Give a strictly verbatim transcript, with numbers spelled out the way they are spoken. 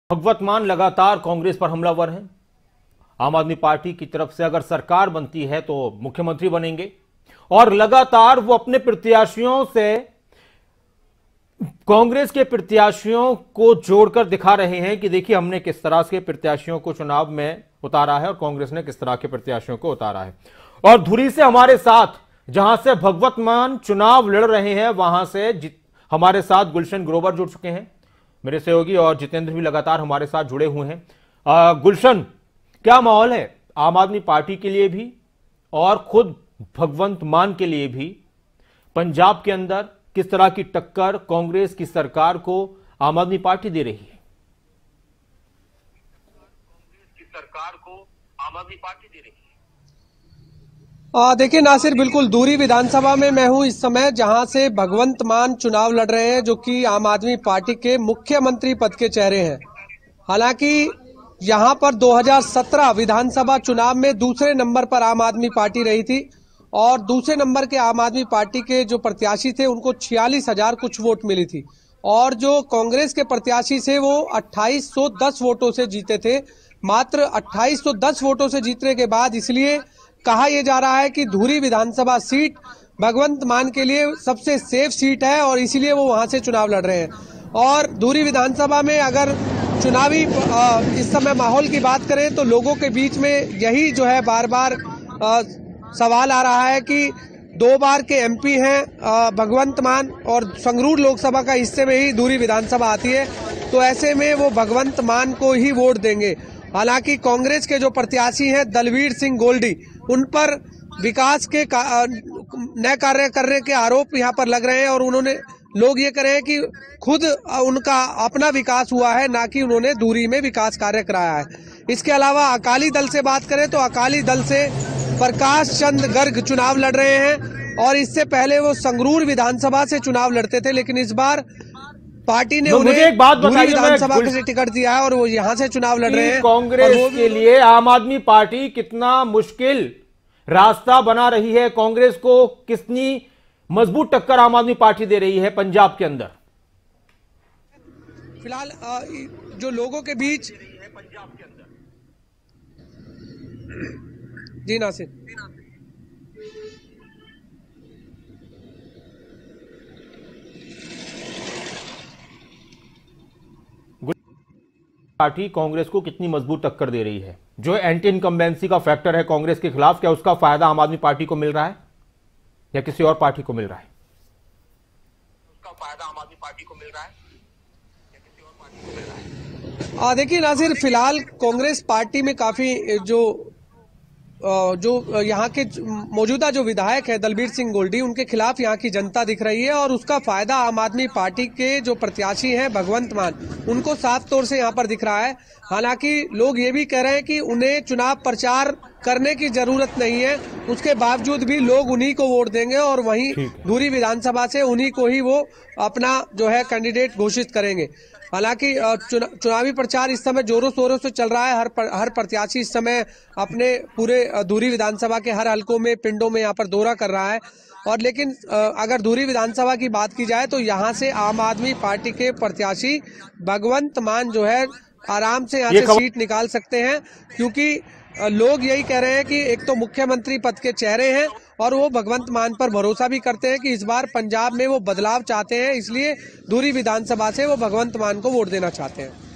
भगवत मान लगातार कांग्रेस पर हमलावर हैं। आम आदमी पार्टी की तरफ से अगर सरकार बनती है तो मुख्यमंत्री बनेंगे और लगातार वो अपने प्रत्याशियों से कांग्रेस के प्रत्याशियों को जोड़कर दिखा रहे हैं कि देखिए हमने किस तरह के प्रत्याशियों को चुनाव में उतारा है और कांग्रेस ने किस तरह के प्रत्याशियों को उतारा है। और धुरी से हमारे साथ जहां से भगवत मान चुनाव लड़ रहे हैं वहां से हमारे साथ गुलशन ग्रोवर जुड़ चुके हैं, मेरे सहयोगी, और जितेंद्र भी लगातार हमारे साथ जुड़े हुए हैं। आ, गुलशन, क्या माहौल है आम आदमी पार्टी के लिए भी और खुद भगवंत मान के लिए भी? पंजाब के अंदर किस तरह की टक्कर कांग्रेस की सरकार को आम आदमी पार्टी दे रही है? कांग्रेस की सरकार को आम आदमी पार्टी दे रही है। देखिए नासिर, बिल्कुल दूरी विधानसभा में मैं हूं इस समय, जहां से भगवंत मान चुनाव लड़ रहे हैं, जो कि आम आदमी पार्टी के मुख्यमंत्री पद के चेहरे हैं। हालांकि यहां पर दो हज़ार सत्रह विधानसभा चुनाव में दूसरे नंबर पर आम आदमी पार्टी रही थी और दूसरे नंबर के आम आदमी पार्टी के जो प्रत्याशी थे उनको छियालीस हजार कुछ वोट मिली थी और जो कांग्रेस के प्रत्याशी थे वो अट्ठाईस सौ दस वोटों से जीते थे। मात्र अट्ठाईस सौ दस वोटों से जीतने के बाद इसलिए कहा यह जा रहा है कि धुरी विधानसभा सीट भगवंत मान के लिए सबसे सेफ सीट है और इसीलिए वो वहां से चुनाव लड़ रहे हैं। और धुरी विधानसभा में अगर चुनावी इस समय माहौल की बात करें तो लोगों के बीच में यही जो है बार बार सवाल आ रहा है कि दो बार के एमपी हैं भगवंत मान और संगरूर लोकसभा का हिस्से में ही धुरी विधानसभा आती है, तो ऐसे में वो भगवंत मान को ही वोट देंगे। हालांकि कांग्रेस के जो प्रत्याशी हैं दलवीर सिंह गोल्डी, उन पर विकास के न कार्य करने के आरोप यहां पर लग रहे हैं और उन्होंने लोग ये कह रहे हैं कि खुद उनका अपना विकास हुआ है, ना कि उन्होंने धुरी में विकास कार्य कराया है। इसके अलावा अकाली दल से बात करें तो अकाली दल से प्रकाश चंद गर्ग चुनाव लड़ रहे हैं और इससे पहले वो संगरूर विधानसभा से चुनाव लड़ते थे, लेकिन इस बार पार्टी ने उन्हें एक बात बताइए, विधानसभा से टिकट दिया है और वो यहाँ से चुनाव लड़ रहे हैं। कांग्रेस के लिए आम आदमी पार्टी कितना मुश्किल रास्ता बना रही है, कांग्रेस को कितनी मजबूत टक्कर आम आदमी पार्टी दे रही है पंजाब के अंदर? फिलहाल जो लोगों के बीच पंजाब के अंदर जी नासिर, पार्टी कांग्रेस को कितनी मजबूत टक्कर दे रही है? जो एंटी इनकम्बेंसी का फैक्टर है कांग्रेस के खिलाफ, क्या उसका फायदा आम आदमी पार्टी को मिल रहा है या किसी और पार्टी को मिल रहा है? उसका फायदा आम आदमी पार्टी को मिल रहा है या किसी और पार्टी को मिल रहा है? देखिए नासिर, फिलहाल कांग्रेस पार्टी में काफी जो जो यहाँ के मौजूदा जो विधायक है दलबीर सिंह गोल्डी, उनके खिलाफ यहाँ की जनता दिख रही है और उसका फायदा आम आदमी पार्टी के जो प्रत्याशी हैं भगवंत मान, उनको साफ तौर से यहाँ पर दिख रहा है। हालांकि लोग ये भी कह रहे हैं कि उन्हें चुनाव प्रचार करने की जरूरत नहीं है, उसके बावजूद भी लोग उन्हीं को वोट देंगे और वहीं धुरी विधानसभा से उन्हीं को ही वो अपना जो है कैंडिडेट घोषित करेंगे। हालांकि चुना, चुनावी प्रचार इस समय जोरों शोरों से चल रहा है। हर पर, हर प्रत्याशी इस समय अपने पूरे धुरी विधानसभा के हर हलकों में, पिंडों में यहाँ पर दौरा कर रहा है। और लेकिन अगर धुरी विधानसभा की बात की जाए तो यहाँ से आम आदमी पार्टी के प्रत्याशी भगवंत मान जो है आराम से यहाँ से सीट निकाल सकते हैं, क्योंकि लोग यही कह रहे हैं कि एक तो मुख्यमंत्री पद के चेहरे हैं और वो भगवंत मान पर भरोसा भी करते हैं कि इस बार पंजाब में वो बदलाव चाहते हैं, इसलिए धुरी विधानसभा से वो भगवंत मान को वोट देना चाहते हैं।